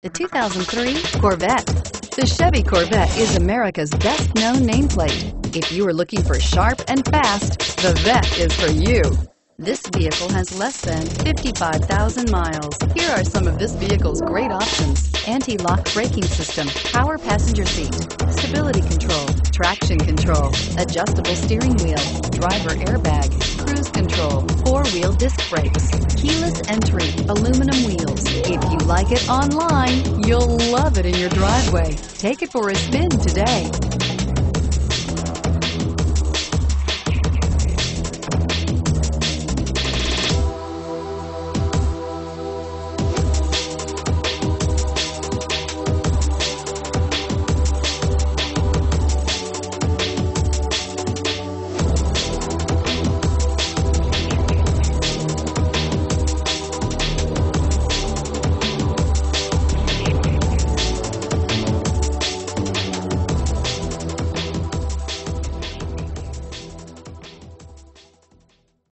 The 2003 Corvette. The Chevy Corvette is America's best-known nameplate. If you are looking for sharp and fast, the Vette is for you. This vehicle has less than 55,000 miles. Here are some of this vehicle's great options: anti-lock braking system, power passenger seat, stability control, traction control, adjustable steering wheel, driver airbag, cruise control, four-wheel disc brakes, keyless entry, aluminum wheels. If you like it online, you'll love it in your driveway. Take it for a spin today.